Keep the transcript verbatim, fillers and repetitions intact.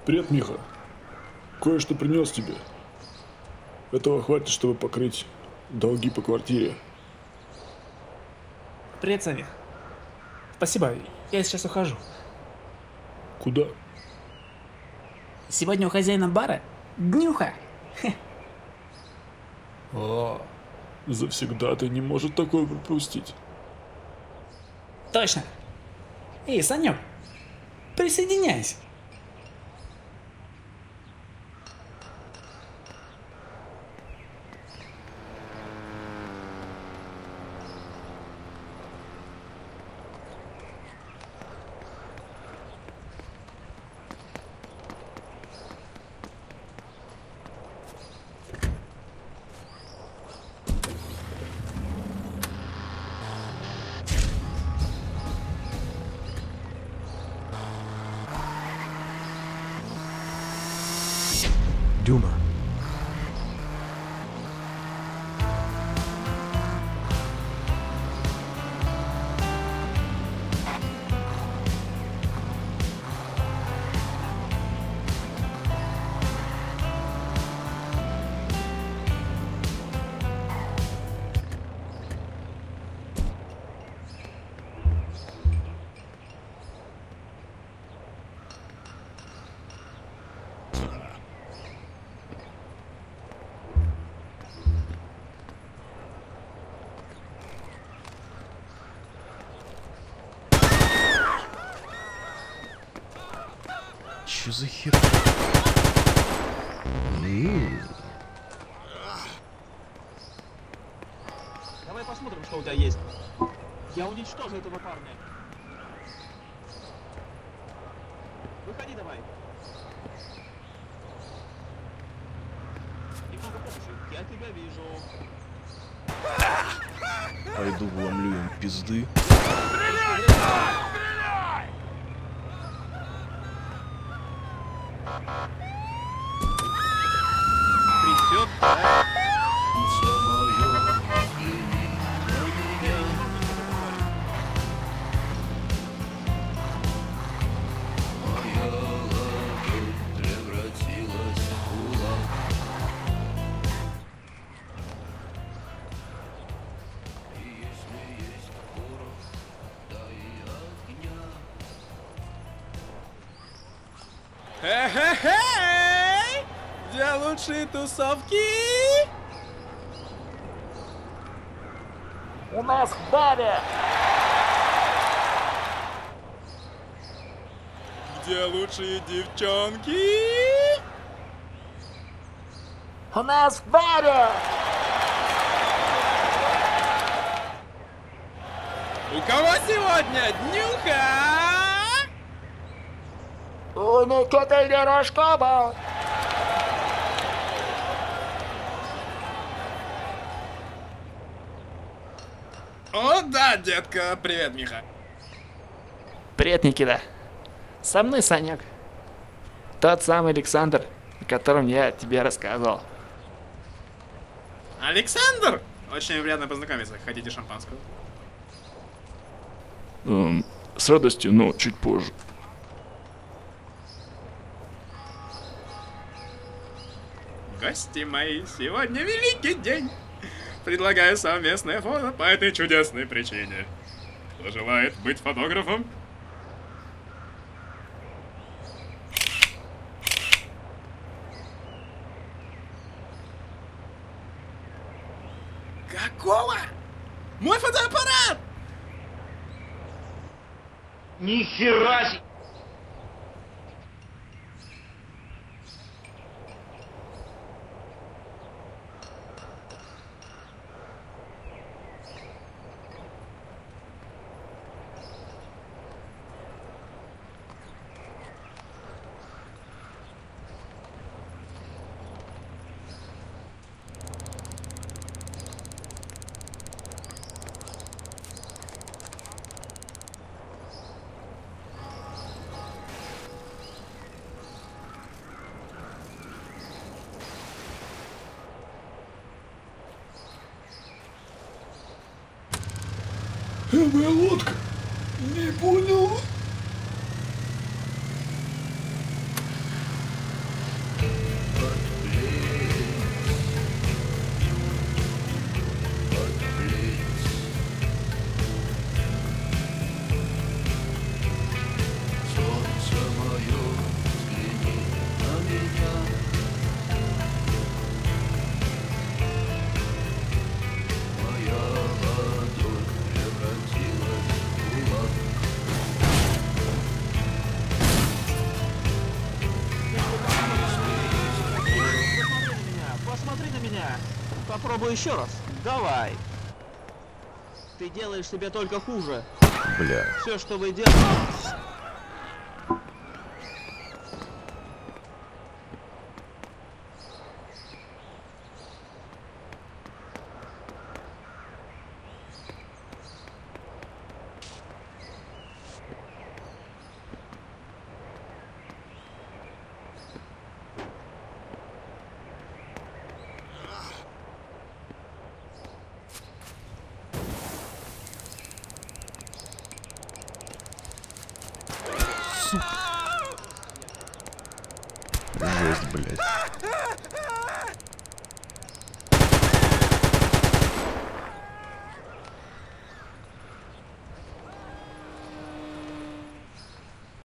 Привет, Миха. Кое-что принес тебе. Этого хватит, чтобы покрыть долги по квартире. Привет, Саня. Спасибо, я сейчас ухожу. Куда? Сегодня у хозяина бара днюха. А, завсегдатый не может такое пропустить. Точно. Эй, Санек, присоединяйся. Дума. Что за хер? Давай посмотрим, что у тебя есть. Я уничтожу этого парня. Выходи давай. Немного помощи. Я тебя вижу. Пойду вломлю им пизды. Придет, да? Хе-хе-хей! Где лучшие тусовки? У нас в баре. Где лучшие девчонки? У нас в баре. У кого сегодня днюха? У Никиты Ярошкова. О да, детка, привет, Миха. Привет, Никита. Со мной Санек. Тот самый Александр, о котором я тебе рассказывал. Александр? Очень приятно познакомиться. Хотите шампанского? Эм, с радостью, но чуть позже. Гости мои, сегодня великий день. Предлагаю совместное фото по этой чудесной причине. Кто желает быть фотографом? Какого? Мой фотоаппарат! Ни хера себе! Моя лодка. Не понял. попробуй еще раз. Давай. Ты делаешь себе только хуже. Бля. Все, что вы делаете... Жесть, блядь.